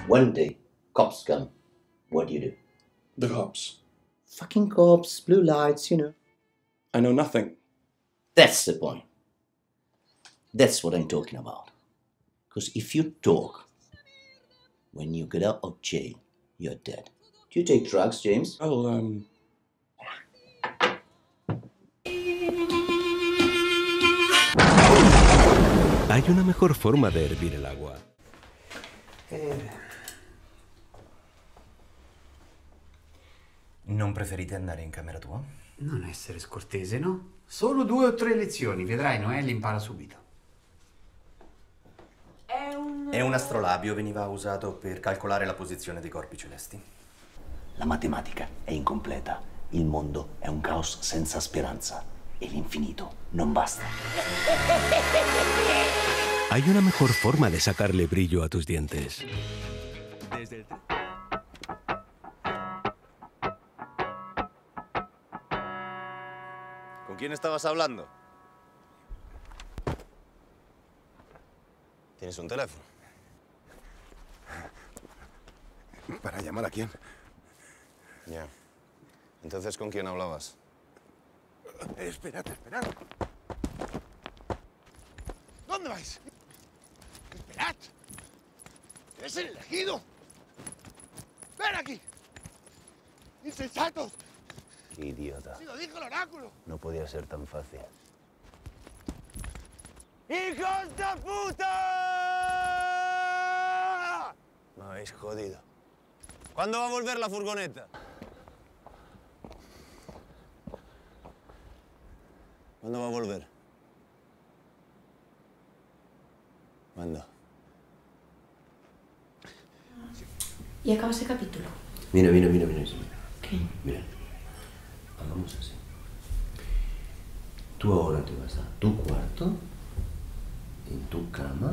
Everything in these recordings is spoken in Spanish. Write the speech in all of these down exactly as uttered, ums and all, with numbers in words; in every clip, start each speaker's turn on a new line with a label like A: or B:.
A: One day, cops come. What do you do?
B: The cops.
A: Fucking cops, blue lights, you know.
B: I know nothing.
A: That's the point. That's what I'm talking about. Because if you talk, when you get out of jail, you're dead. Do you take drugs, James?
B: Well, um...
C: Hay una mejor forma de hervir el agua.
D: Eh... Non preferite andare in camera tua?
E: Non essere scortese, no? Solo due o tre lezioni, vedrai, Noelle impara subito.
D: È un... È un astrolabio, veniva usato per calcolare la posizione dei corpi celesti.
A: La matematica è incompleta, il mondo è un caos senza speranza e l'infinito non basta.
C: Hay una mejor forma de sacarle brillo a tus dientes. Desde el...
F: ¿Con quién estabas hablando? ¿Tienes un teléfono?
G: ¿Para llamar a quién?
F: Ya. Entonces, ¿con quién hablabas?
G: Eh, esperad, esperad. ¿Dónde vais? ¡Esperad! ¡Eres el elegido! ¡Ven aquí! ¡Insensatos!
F: Qué idiota.
G: ¡Si lo dijo el oráculo!
F: No podía ser tan fácil.
G: ¡Hijos de puta!
F: Me habéis jodido. ¿Cuándo va a volver la furgoneta? ¿Cuándo va a volver? ¿Cuándo?
H: Y acaba ese capítulo.
A: Mira, mira, mira, mira.
H: ¿Qué?
A: Mira, hagamos así. Tú ahora te vas a tu cuarto, en tu cama,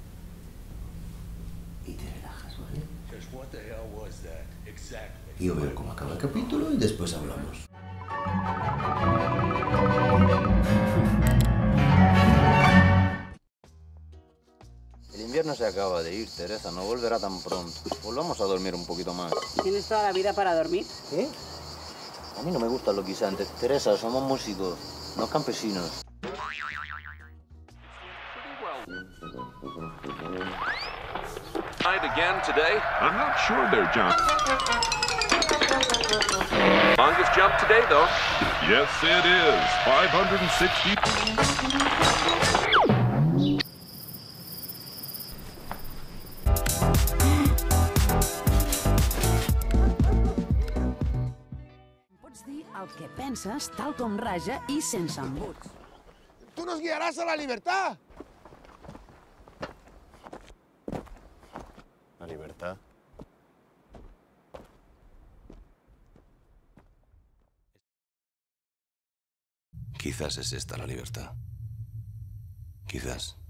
A: y te relajas, ¿vale? Y yo veo cómo acaba el capítulo y después hablamos.
F: El invierno se acaba de ir, Teresa. No volverá tan pronto. Volvamos a dormir un poquito más.
I: ¿Tienes toda la vida para dormir?
F: ¿Qué? A mí no me gustan los guisantes. Teresa, somos músicos, no campesinos.
J: Again today? I'm not sure there, John. Longest jump today, though. Yes, it is. five hundred sixty.
I: Pots dir el que penses, tal com raja i sense embuts.
G: ¡Tú nos guiarás a la libertad!
F: La libertad.
C: Quizás es esta la libertad. Quizás.